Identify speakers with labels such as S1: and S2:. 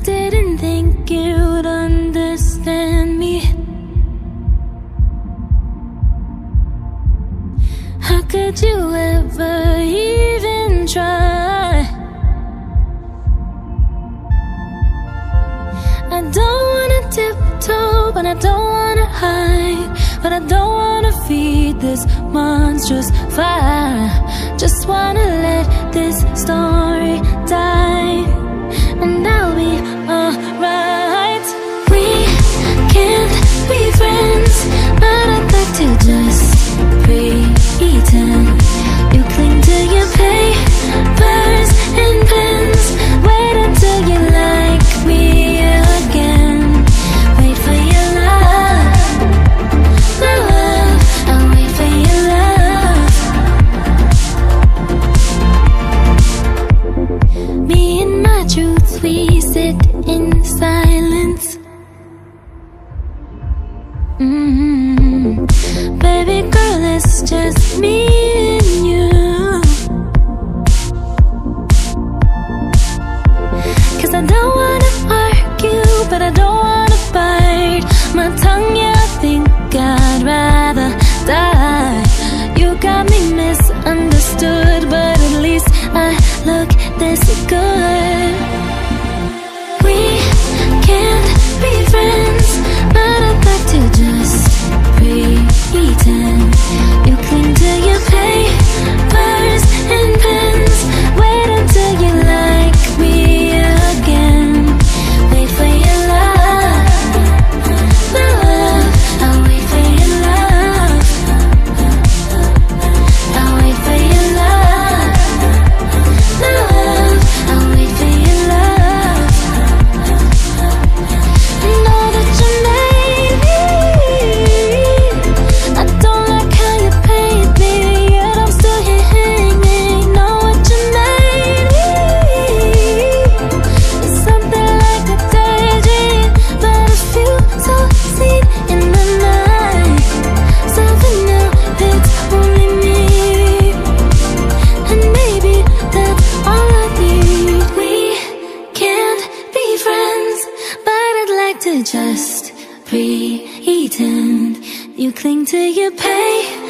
S1: didn't think you'd understand me. How could you ever even try? I don't wanna tiptoe, but I don't wanna hide. But I don't wanna feed this monstrous fire. Just wanna let this story die, and I'll be alright. We can't be friends, but I'd like to just pretend. You cling to your papers and pens. Wait until you like me again. Wait for your love, my love. I'll wait for your love. Me and my truth, we sit in silence. Baby girl, it's just me and you. 'Cause I don't wanna argue, but I don't wanna bite my tongue. Yeah, I think I'd rather die. You got me misunderstood, but at least I look this good. We can't be friends, but I'd like to just pretend. You cling to your papers and pens. Wait until you like me again. Wait for your love, my love. I'll wait for your love. I'll wait for your love, my love. I'll wait for your love. Know that you made me. I don't like how you paid me, yet I'm still here hanging. Know what you made me. It's something like a daydream, but a few so seen in the night. Something new, it's only me, and maybe that's all I need. We can't be friends, but I'd like to just pretend. You cling to your pain.